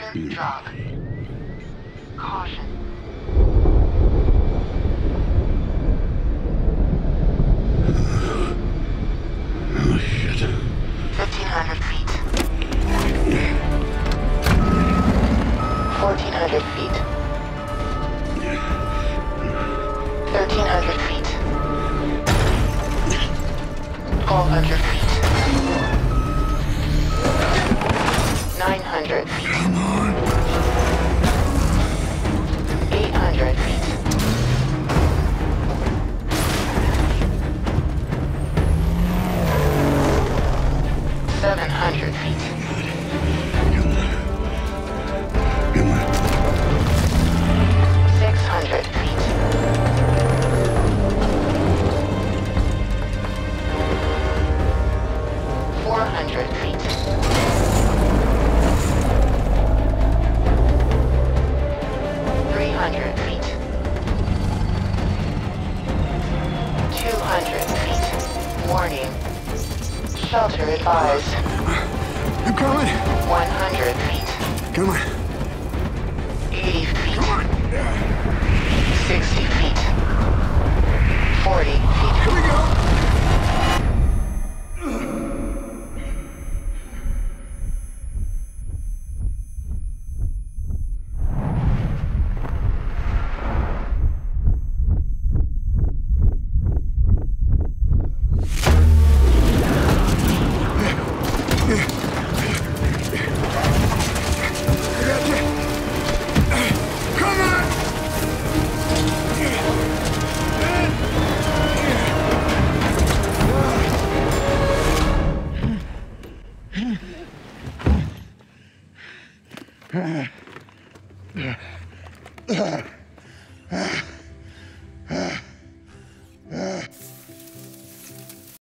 Shelter drop. Caution. Oh, shit. 1,500 feet. 1,400 feet. 1,300 feet. 1,200 feet. 900 feet. Come on. 800 feet. 700 feet. Come on. 600 feet. 400 feet. 300 feet. 200 feet. Warning. Shelter advised. I'm coming. 100 feet. Come on. 80 feet. Come on. 60 feet. 40 feet. Here we go.